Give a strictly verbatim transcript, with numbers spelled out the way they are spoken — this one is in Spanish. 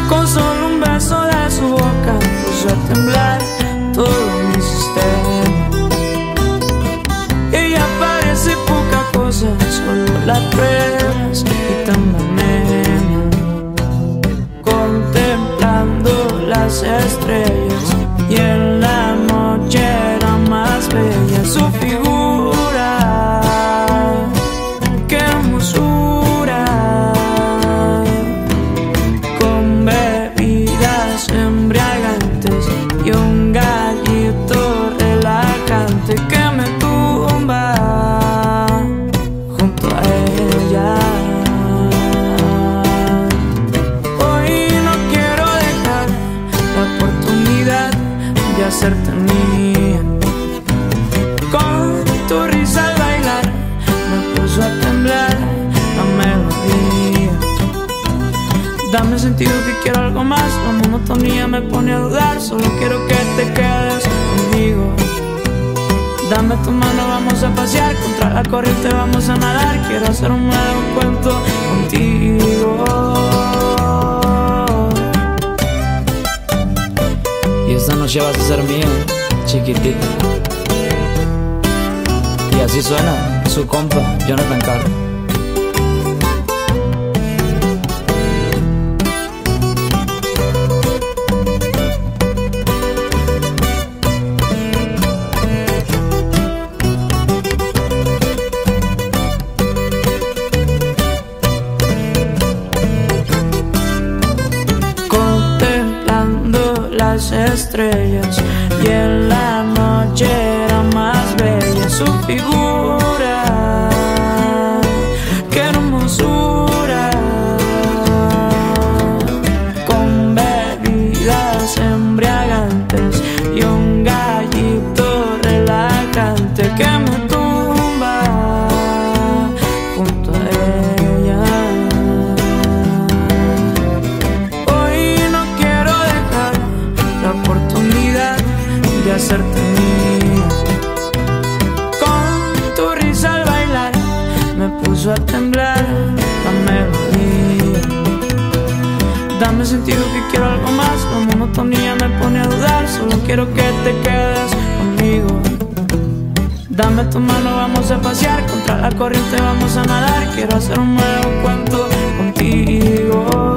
Con solo un beso de su boca puso a temblar todo mi sistema. Ella parece poca cosa, solo la pruebas y tan amena, contemplando las estrellas, y en la noche era más bella su figura. ¡Qué hermosura! Con bebidas embriagantes y un gallito relajante que me tumba junto a ella. Hoy no quiero dejar la oportunidad de hacerte mía. Con tu risa al bailar me puso a temblar la melodía. Dame sentido que quiero algo más, la monotonía me pone a dudar. Solo quiero que te quedes conmigo. Dame tu mano, vamos a pasear, contra la corriente vamos a nadar. Quiero hacer un nuevo cuento contigo. Y esta noche vas a ser mía, chiquitita. Y así suena su compa, Jonathan Carr. Contemplando las estrellas, y en la noche era más bella su figura. ¡Qué hermosura! Con bebidas embriagantes y un gallito relajante que me tumba junto a ella. Hoy no quiero dejar la oportunidad de hacerte mía. Con tu risa al bailar me puso a temblar la melodía. Dame sentido que quiero algo más, la monotonía me pone a dudar. Solo quiero que te quedes conmigo. Dame tu mano, vamos a pasear, contra la corriente vamos a nadar. Quiero hacer un nuevo cuento contigo.